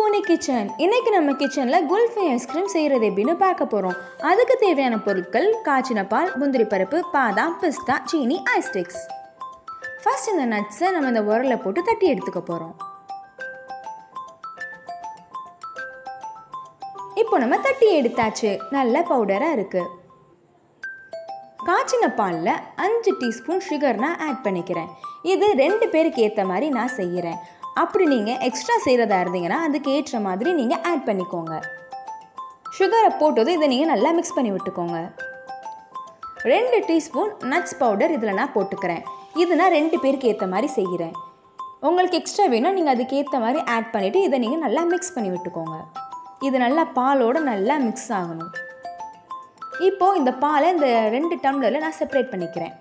பூனி kitchen. இன்னைக்கு நம்ம கிச்சன்ல குல்ஃபி ஐஸ்கிரீம் செய்யறது எப்படின்னு பார்க்க போறோம். அதுக்கு தேவையான பொருட்கள் காய்ச்சின பால், முந்திரி பருப்பு, பாதாம், பிஸ்தா, சீனி, ஐஸ் ஸ்டிக்ஸ். ஃபர்ஸ்ட் இந்த நட்ஸை நம்ம இந்த உரல்ல போட்டு தட்டி எடுத்துக்க போறோம். இப்போ நம்ம தட்டி எடுத்தாச்சு, நல்ல பவுடரா இருக்கு. காய்ச்சின பாலில் 5 டீஸ்பூன் சுகர் நான் ஆட் பண்ணிக்கிறேன். இது 2 பேருக்கு ஏற்ற மாதிரி நான் செய்கிறேன். அப்படி நீங்கள் எக்ஸ்ட்ரா செய்கிறதா இருந்தீங்கன்னா அதுக்கு ஏற்ற மாதிரி நீங்கள் ஆட் பண்ணிக்கோங்க. சுகரை போட்டதும் இதை நீங்கள் நல்லா மிக்ஸ் பண்ணி விட்டுக்கோங்க. 2 டீஸ்பூன் நட்ஸ் பவுடர் இதில் நான் போட்டுக்கிறேன். இது நான் 2 பேருக்கு ஏற்ற மாதிரி செய்கிறேன். உங்களுக்கு எக்ஸ்ட்ரா வேணும், நீங்கள் அதுக்கு ஏற்ற மாதிரி ஆட் பண்ணிவிட்டு இதை நீங்கள் நல்லா மிக்ஸ் பண்ணி விட்டுக்கோங்க. இது நல்லா பாலோடு நல்லா மிக்ஸ் ஆகணும். இப்போது இந்த பாலை இந்த 2 டம்ளரில் நான் செப்பரேட் பண்ணிக்கிறேன்.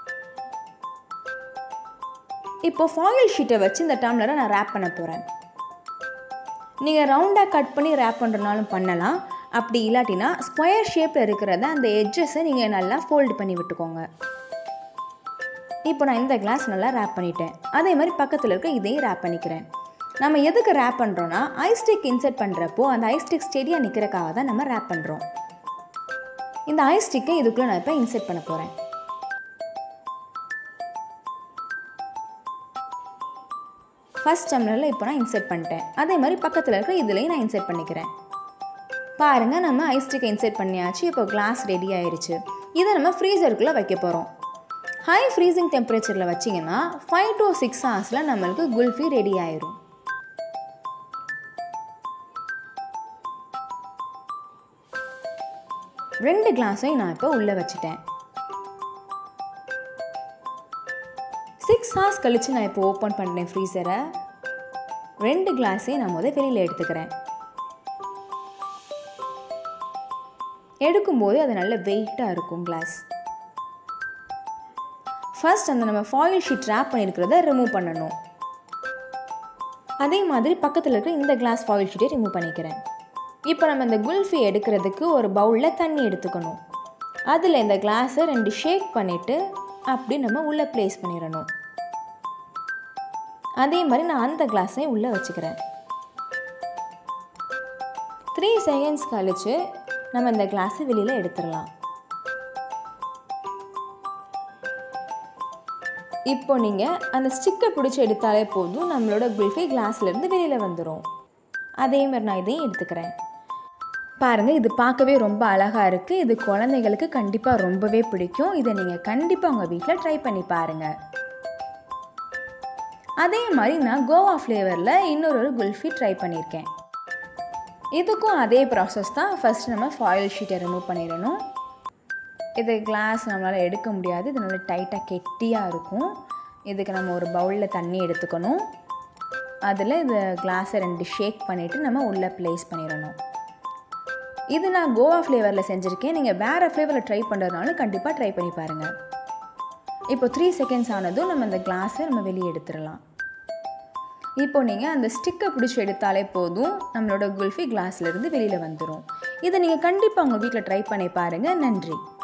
இப்போது ஃபாயில் ஷீட்டை வச்சு இந்த டம்ளரை நான் ரேப் பண்ண போகிறேன். நீங்கள் ரவுண்டாக கட் பண்ணி ரேப் பண்ணுறனாலும் பண்ணலாம். அப்படி இல்லாட்டினா ஸ்கொயர் ஷேப்பில் இருக்கிறத அந்த எட்ஜஸை நீங்கள் நல்லா ஃபோல்டு பண்ணி விட்டுக்கோங்க. இப்போ நான் இந்த கிளாஸ் நல்லா ரேப் பண்ணிட்டேன். அதே மாதிரி பக்கத்தில் இருக்க இதையும் ரேப் பண்ணிக்கிறேன். நம்ம எதுக்கு ரேப் பண்ணுறோன்னா ஐஸ் ஸ்டிக் இன்சர்ட் பண்ணுறப்போ அந்த ஐஸ் ஸ்டிக் ஸ்டெடியாக நிற்கிறக்காக தான் நம்ம ரேப் பண்ணுறோம். இந்த ஐஸ் ஸ்டிக்கை இதுக்குள்ளே நான் இப்போ இன்சர்ட் பண்ண போகிறேன். ஃபர்ஸ்ட் டம்ளரில் இப்போ நான் இன்சர்ட் பண்ணிட்டேன். அதே மாதிரி பக்கத்தில் இருக்கிற இதுலேயும் நான் இன்சர்ட் பண்ணிக்கிறேன். பாருங்கள், நம்ம ஐஸ் ஸ்டிக்கை இன்சர்ட் பண்ணியாச்சு. இப்போ கிளாஸ் ரெடி ஆயிடுச்சு. இதை நம்ம ஃப்ரீசருக்குள்ளே வைக்க போகிறோம். ஹை ஃப்ரீசிங் டெம்பரேச்சரில் வச்சிங்கன்னா 5 to 6 ஹவர்ஸில் நம்மளுக்கு குல்ஃபி ரெடி ஆயிரும். ரெண்டு கிளாஸையும் நான் இப்போ உள்ளே வச்சுட்டேன். 6 ஹவர்ஸ் கழித்து நான் இப்போ ஓப்பன் பண்ணுறேன் ஃப்ரீசரை. 2 கிளாஸையும் நான் வெளியில் எடுத்துக்கிறேன். எடுக்கும்போது அது நல்ல வெயிட்டாக இருக்கும் கிளாஸ். ஃபர்ஸ்ட் அந்த நம்ம ஃபாயில் ஷீட் ரேப் பண்ணியிருக்கிறத ரிமூவ் பண்ணணும். அதே மாதிரி பக்கத்தில் இருக்கிற இந்த கிளாஸ் ஃபாயில் ஷீட்டை ரிமூவ் பண்ணிக்கிறேன். இப்போ நம்ம இந்த குல்ஃபி எடுக்கிறதுக்கு ஒரு பவுலில் தண்ணி எடுத்துக்கணும். அதில் இந்த கிளாஸை 2 ஷேக் பண்ணிவிட்டு அப்படி நம்ம உள்ளே ப்ளேஸ் பண்ணிடணும். அதே மாதிரி நான் அந்த கிளாஸையும் உள்ளே வச்சுக்கிறேன். 3 செகண்ட்ஸ் கழித்து நம்ம இந்த கிளாஸை வெளியில் எடுத்துடலாம். இப்போ நீங்கள் அந்த ஸ்டிக்கை பிடிச்சி எடுத்தாலே போதும், நம்மளோட குல்ஃபி கிளாஸ்லேருந்து வெளியில் வந்துடும். அதே மாதிரி நான் இதையும் எடுத்துக்கிறேன். பாருங்கள், இது பார்க்கவே ரொம்ப அழகாக இருக்குது. இது குழந்தைங்களுக்கு கண்டிப்பாக ரொம்பவே பிடிக்கும். இதை நீங்கள் கண்டிப்பாக உங்கள் வீட்டில் ட்ரை பண்ணி பாருங்கள். அதே மாதிரி நான் கோவா ஃப்ளேவரில் இன்னொரு குல்ஃபி ட்ரை பண்ணியிருக்கேன். இதுக்கும் அதே ப்ராசஸ் தான். ஃபஸ்ட் நம்ம ஃபாயில் ஷீட்டை ரிமூவ் பண்ணிடணும். இது கிளாஸ் நம்மளால் எடுக்க முடியாது, இது நல்லா டைட்டாக கெட்டியாக இருக்கும். இதுக்கு நம்ம ஒரு பவுலில் தண்ணி எடுத்துக்கணும். அதில் இந்த கிளாஸை 2 ஷேக் பண்ணிவிட்டு நம்ம உள்ளே ப்ளேஸ் பண்ணிடணும். இது நான் கோவா ஃப்ளேவரில் செஞ்சுருக்கேன். நீங்கள் வேறு ஃப்ளேவரில் ட்ரை பண்ணுறதுனாலும் கண்டிப்பாக ட்ரை பண்ணி பாருங்கள். இப்போ 3 செகண்ட்ஸ் ஆனதும் நம்ம இந்த கிளாஸை நம்ம வெளியே எடுத்துடலாம். இப்போ நீங்கள் அந்த ஸ்டிக்கை பிடிச்சி எடுத்தாலே போதும், நம்மளோட குல்ஃபி கிளாஸ்லேருந்து வெளியில் வந்துடும். இதை நீங்கள் கண்டிப்பாக உங்கள் வீட்டில் ட்ரை பண்ணி பாருங்கள். நன்றி.